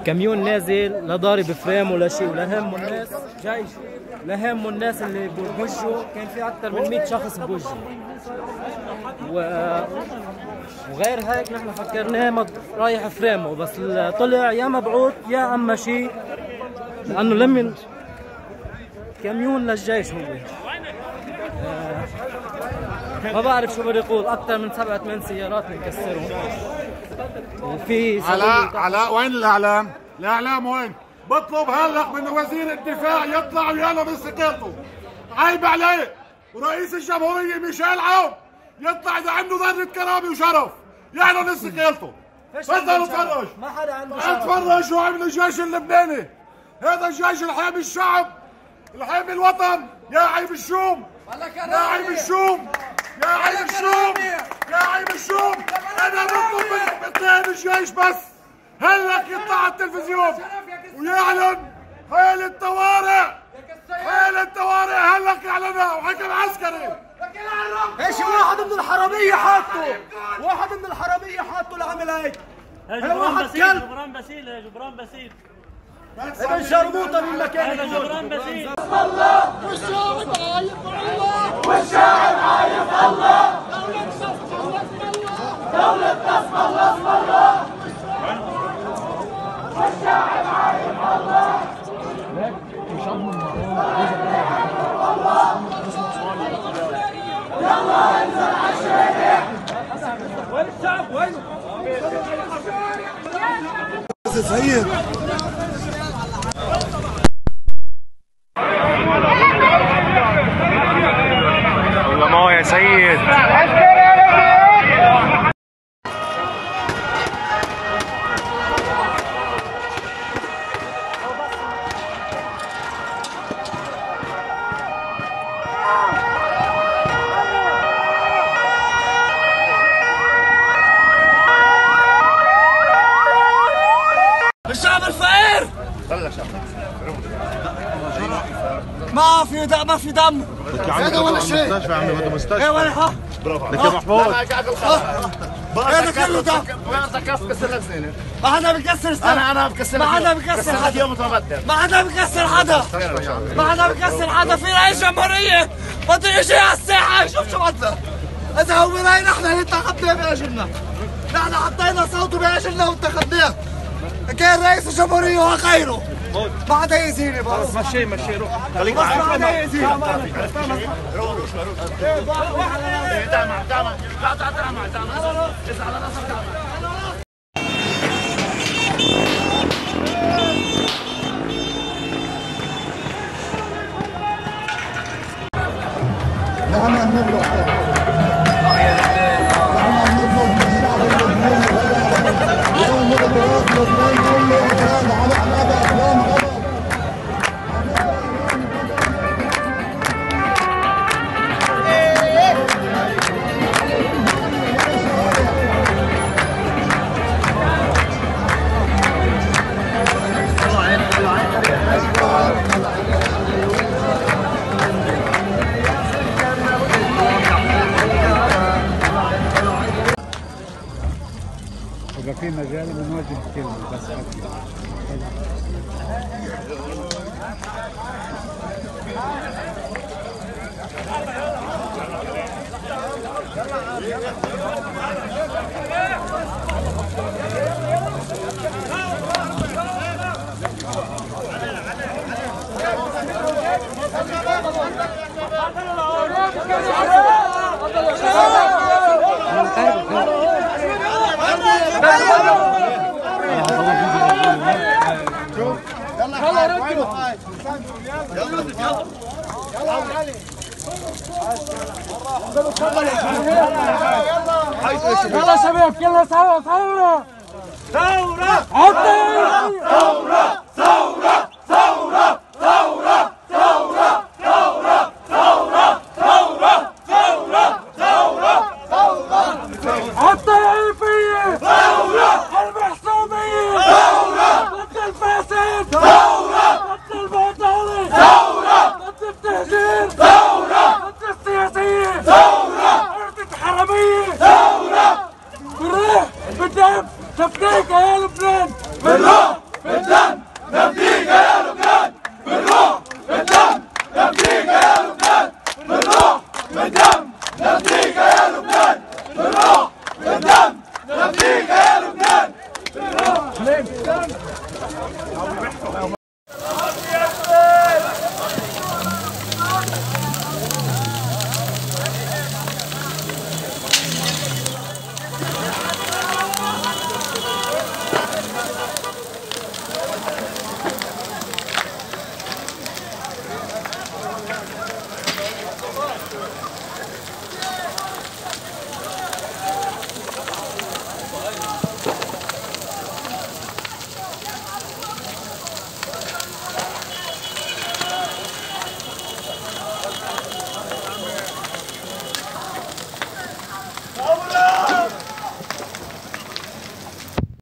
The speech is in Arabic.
كاميون نازل لا ضارب فريم ولا شيء، ولا همه الناس جيش، لا همه الناس اللي بوجهوا، كان في اكثر من 100 شخص بوجهوا. وغير هيك نحن فكرناه رايح فريمه، بس طلع يا مبعوث يا اما شيء، لانه لم كاميون للجيش هو. ما بعرف شو بدي اقول، اكثر من 7 8 سيارات بنكسرهم. وفي علاء وين الاعلام؟ الاعلام وين؟ بطلب هلق من وزير الدفاع يطلع ويانا باستقالته. عيب عليه. ورئيس الجمهوريه ميشيل عون يطلع اذا عنده ذره كرامه وشرف يعلن استقالته. تفضل اتفرج. ما حدا عنده شرف. اتفرج شو عمل الجيش اللبناني. هذا الجيش اللي حامي الشعب، اللي حامي الوطن. يا عيب الشوم، يا عيب الشوم، يا عيب الشوم، يا عيب الشوم. انا بطلب من اثنين الجيش بس هلك يطلع على التلفزيون ويعلن حالة طوارئ، حالة طوارئ هلك يعلنها وحكم عسكري. ايش واحد من الحرامية حاطه، واحد من الحرامية حاطه لعمل هيك. جبران باسيل، جبران باسيل، يا جبران باسيل. ابن شرموطة من مكانك. جبران باسيل. بسم الله والشعب عايف الله، والشعب عايف الله. دولة بسم الله، بسم الله. والشعب عايف الله. يلا انزل على الشارع. وين الشعب وينه؟ سيد والله ما يا سيد. الشعب الفقير ما في دم، ما في دم. هذا ولا شيء. مستشفى يا عمي، هذا مستشفى. ايه وين ها؟ برافو عليك يا محمود. هذا كله دم. وين كف كسر لك سنه؟ ما حدا بكسر سنة. انا بكسر ما حدا بكسر حدا. يوم متبدل. ما حدا بكسر حدا. ما حدا بكسر حدا. في رئيس جمهورية بده يجي على الساحة يشوف شو بدنا. إذا هو راي نحن اللي انتخبناه بأجلنا. نحن حطينا صوته بأجلنا وانتخبناه. كان رئيس الجمهورية وغيره. ما حدا يأذيني بس. مشي روح. خليك بس ما حدا يأذيني. إذا في مجال بنوجه كلمة بس يلا شباب يلا سوا ثورة ثورة ثورة ثورة ثورة ثورة ثورة ثورة ثورة ثورة ثورة ثورة ثورة ثورة الطائفية ثورة المحسوبية ثورة ضد الفاسد ثورة ضد البطالة ثورة ضد التهجير ثورة ضد السياسيين ثورة أرض حرامية ثورة بالروح بالدم تفكيك يا لبنان بالروح بالدم نفديك يا لبنان بالروح بالدم نفديك يا لبنان بالروح